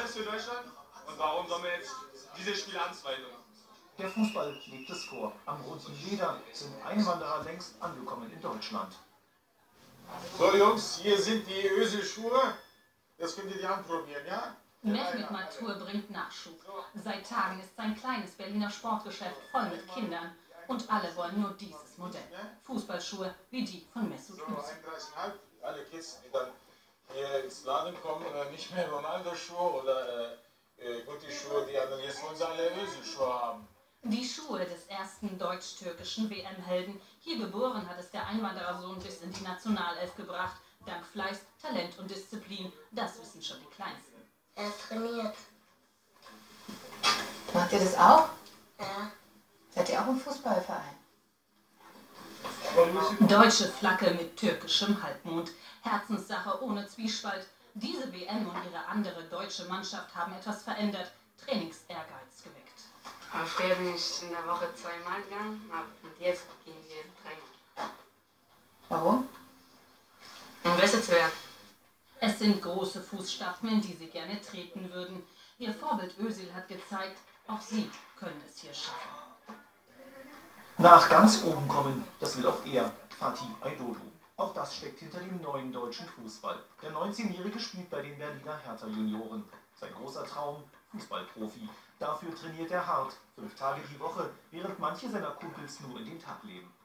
alles für Deutschland? Und warum sollen wir jetzt dieses Spiel anzweifeln? Der Fußball lebt es vor. Am runden Leder sind Einwanderer längst angekommen in Deutschland. So Jungs, hier sind die Özil-Schuhe. Das könnt ihr die anprobieren, ja? Mehmet Matur bringt Nachschub. Seit Tagen ist sein kleines Berliner Sportgeschäft voll mit Kindern. Und alle wollen nur dieses Modell. Fußballschuhe wie die von Mesut Özil. 31,5. Alle Kids, die dann hier ins Laden kommen, nicht mehr Ronaldo-Schuhe oder Guti-Schuhe, die anderen jetzt wollen sie alle Özil-Schuhe haben. Die Schuhe des ersten deutsch-türkischen WM-Helden. Hier geboren hat es der Einwanderersohn bis in die Nationalelf gebracht. Dank Fleiß, Talent und Disziplin. Das wissen schon die Kleinsten. Er trainiert. Macht ihr das auch? Ja. Seid ihr auch im Fußballverein? Deutsche Flagge mit türkischem Halbmond. Herzenssache ohne Zwiespalt. Diese WM und ihre andere deutsche Mannschaft haben etwas verändert. Trainingsehrgeiz geweckt. Früher bin ich in der Woche 2-mal gegangen und jetzt gehen wir 3-mal. Warum? Um besser zu werden. Es sind große Fußstapfen, in die sie gerne treten würden. Ihr Vorbild Özil hat gezeigt, auch sie können es hier schaffen. Nach ganz oben kommen, das will auch er, Fatih Aydoğdu. Auch das steckt hinter dem neuen deutschen Fußball. Der 19-Jährige spielt bei den Berliner Hertha-Junioren. Sein großer Traum, Fußballprofi. Dafür trainiert er hart, 5 Tage die Woche, während manche seiner Kumpels nur in den Tag leben.